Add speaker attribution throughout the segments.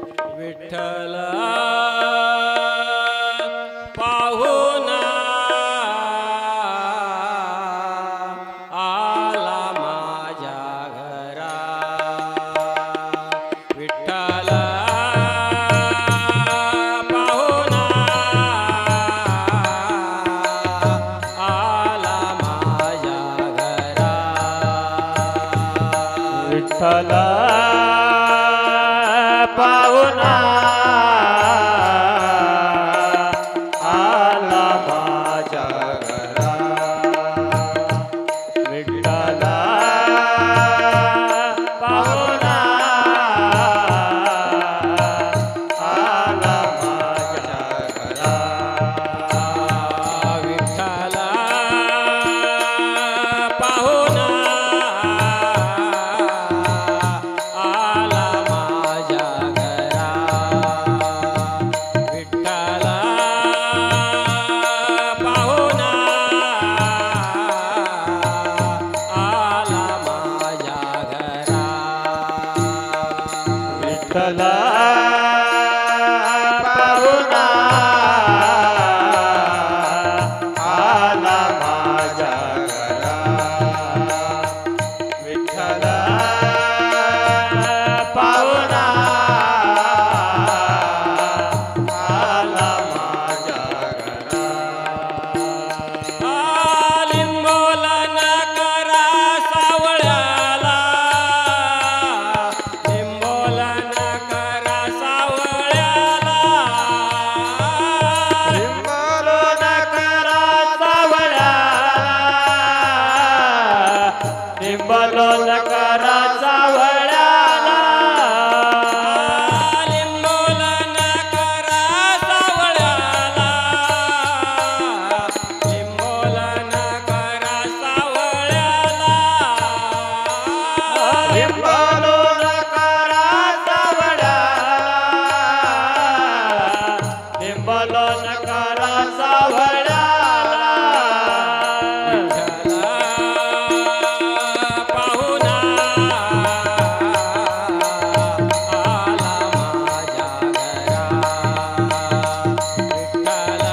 Speaker 1: विठ्ठल पाहुणा आला माझ्या घरा विठ्ठल पाहुणा आला माझ्या घरा
Speaker 2: विठ्ठल पाहुणा आला माझ्या घरा विठ्ठल पाहुणा आला माझ्या घरा
Speaker 1: विठ्ठल पाहुणा आला माझ्या घरा विठ्ठल पाहुणा आला माझ्या घरा
Speaker 2: विठ्ठल पाहुणा आला माझ्या घरा विठ्ठल पाहुणा आला माझ्या घरा
Speaker 1: लिंबोलन करा सावळ्याला लिंबोलन करा सावळ्याला
Speaker 2: लिंबोलन करा सावळ्याला लिंबोलन करा सावळ्याला
Speaker 1: लिंबोलन करा सावळ्याला लिंबोलन करा सावळ्याला
Speaker 2: लिंबोलन करा सावळ्याला लिंबोलन करा सावळ्याला
Speaker 1: पाहुणा आला माझ्या घरा विठ्ठल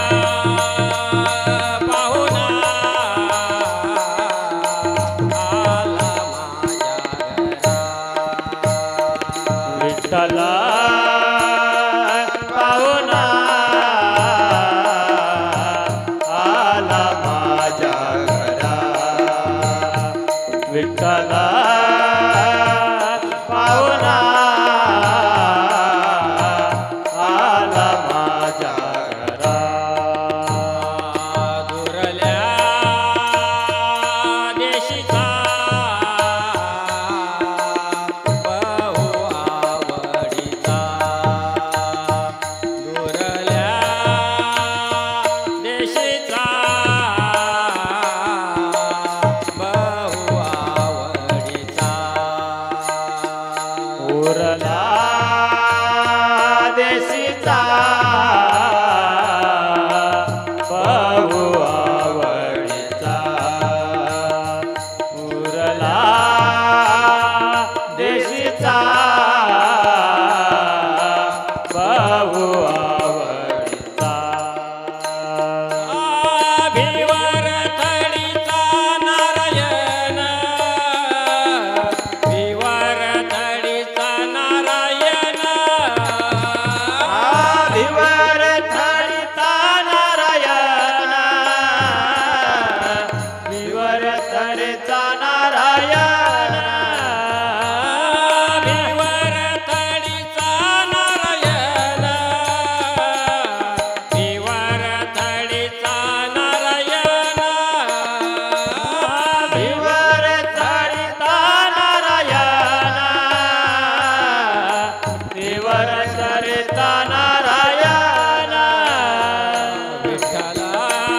Speaker 1: पाहुणा आला माझ्या घरा
Speaker 2: विठ्ठल पाहुणा आला माझ्या घरा विठ्ठल पाहुणा आला माझ्या घरा
Speaker 1: दुरल्या देशीचा बहु आवडीचा दुरल्या देशीचा बहु आवडीचा
Speaker 2: उरला देशीचा बहु आवडीचा उरला देशीचा बहु आवडीचा
Speaker 1: भिवर थडीचा नारायण भिवर थडीचा नारायण
Speaker 2: भिवर थडीचा नारायण भिवर थडीचा नारायण
Speaker 1: भिवर थडीचा नारायण भिवर थडीचा नारायण
Speaker 2: भिवर थडीचा नारायण भिवर थडीचा नारायण
Speaker 1: विठ्ठल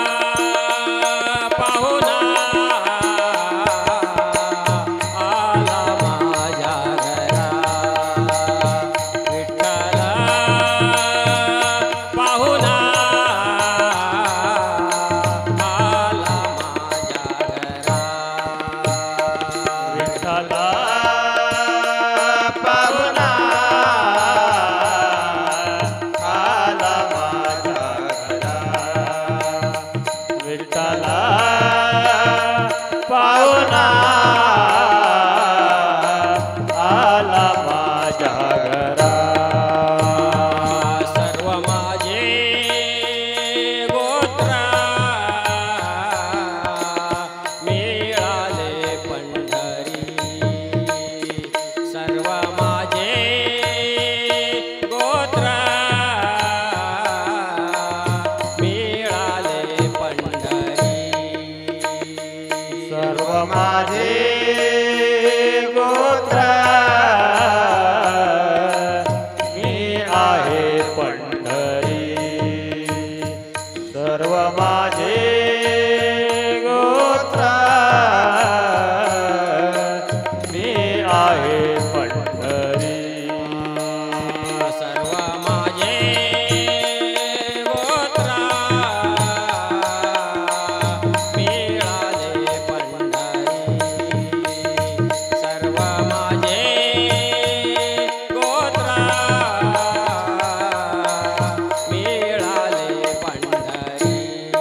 Speaker 1: पाहुणा आला माझ्या घरा विठ्ठल पाहुणा आला माझ्या घरा
Speaker 2: विठ्ठल पाहुणा आहे पंढरी सर्व माझे गोत्र मी आहे पंढरी
Speaker 1: सर्व माझे गोत्र मिळाले पंढरी सर्व माझे गोत्र मिळाले पंढरी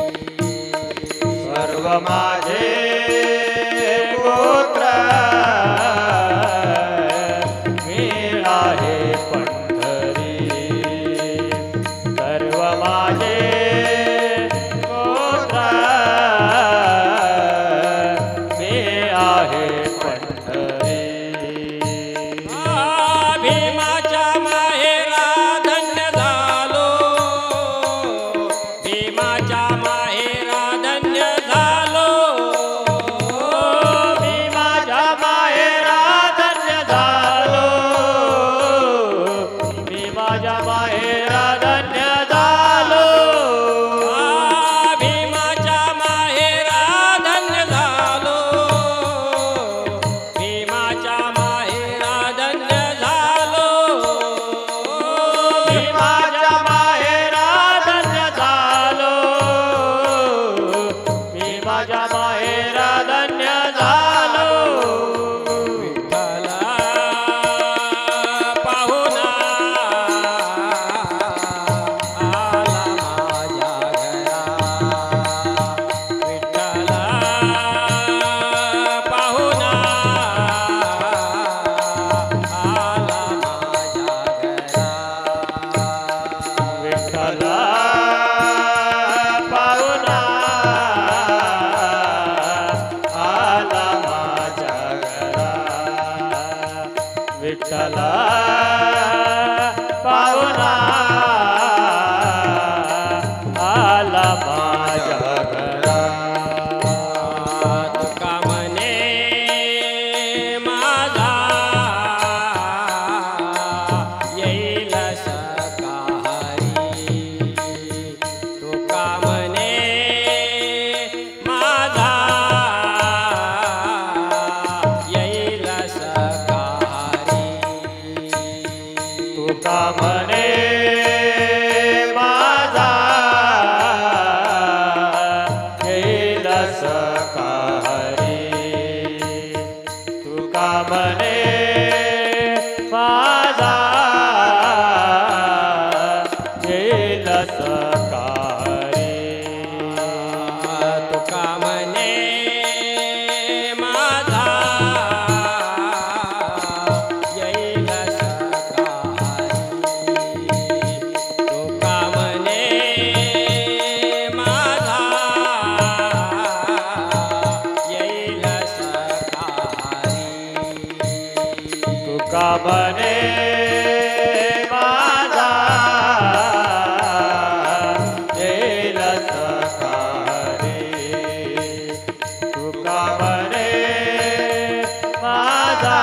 Speaker 2: सर्व माझे गोत्र मिळाले पंढरी सर्व माझे गोत्र मिळाले पंढरी
Speaker 1: भीमाच्या माहेरा धन्य झालो भीमाच्या माहेरा धन्य झालो
Speaker 2: मी माझ्या माहेरा धन्य झालो मी माझ्या माहेरा धन्य झालो
Speaker 1: भीमाच्या माहेरा धन्य झालो भीमाच्या माहेरा धन्य झालो
Speaker 2: मी माझ्या माहेरा धन्य झालो मी माझ्या माहेरा धन्य झालो
Speaker 1: विठ्ठला पाहुणा आला माझ्या घरा विठ्ठला पाहुणा आला माझ्या घरा
Speaker 2: विठ्ठला पाहुणा आला माझ्या घरा विठ्ठला पाहुणा आला माझ्या घरा
Speaker 1: तुका म्हणे माझा येईल सकाळी तुका म्हणे माझा येईल सकाळी
Speaker 2: तुका म्हणे माझा येईल सकाळी तुका म्हणे माझा येईल सकाळी
Speaker 1: तुका म्हणे माझा येईल सकाळी तुका म्हणे माझा येईल सकाळी
Speaker 2: तुका म्हणे माझा येईल सकाळी तुका म्हणे माझा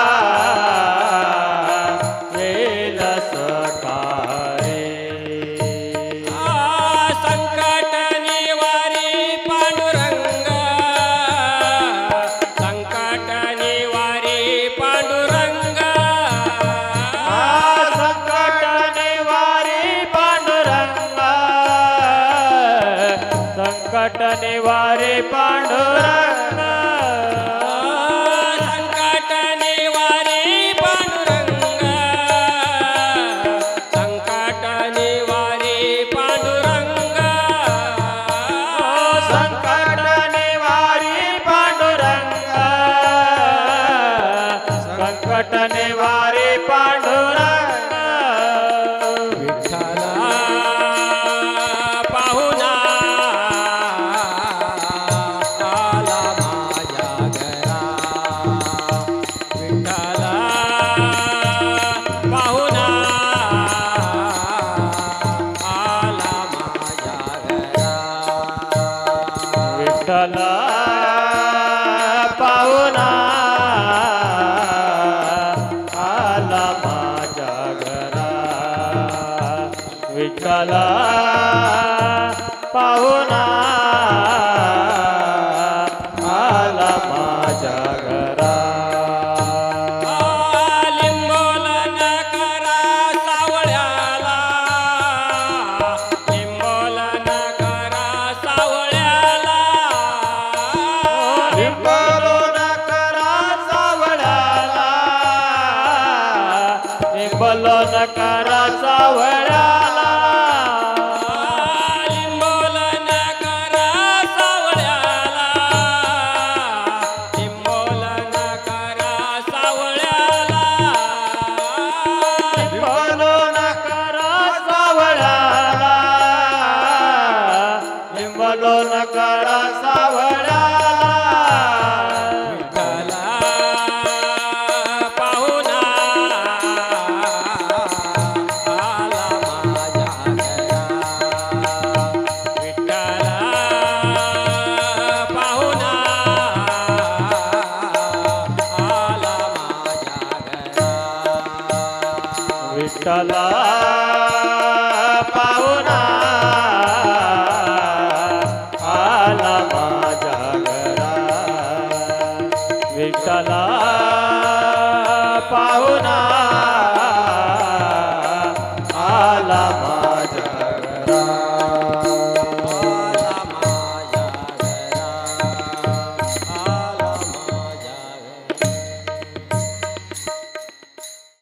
Speaker 2: येईल सकाळी
Speaker 1: संकट निवारी पांडुरंग संकट निवारी पांडुरंग
Speaker 2: संकट निवारी पांडुरंग संकट निवारी पांडुरंग
Speaker 1: संकट निवारी पांडुरंग संकट निवारी पांडुरंग
Speaker 2: संकट निवारी पांडुरंग संकट निवारी पांडुरंग
Speaker 1: विठ्ठला पाहुणा आला
Speaker 2: विठ्ठला पाहुणा आला माझ्या घरा
Speaker 1: लिंबोलन करा सावळ्याला लिंबोलन करा सावळ्याला
Speaker 2: लिंबोलन करा सावळ्याला लिंबोलन करा सावळ्याला
Speaker 1: लिंबोलन करा सावळ्याला लिंबोलन करा सावळ्याला
Speaker 2: लिंबोलन करा सावळ्याला लिंबोलन करा सावळ्याला
Speaker 1: विठ्ठला पाहुणा आला माझ्या घरा विठ्ठला पाहुणा आला माझ्या घरा
Speaker 2: विठ्ठला पाहुणा आला माझ्या घरा विठ्ठला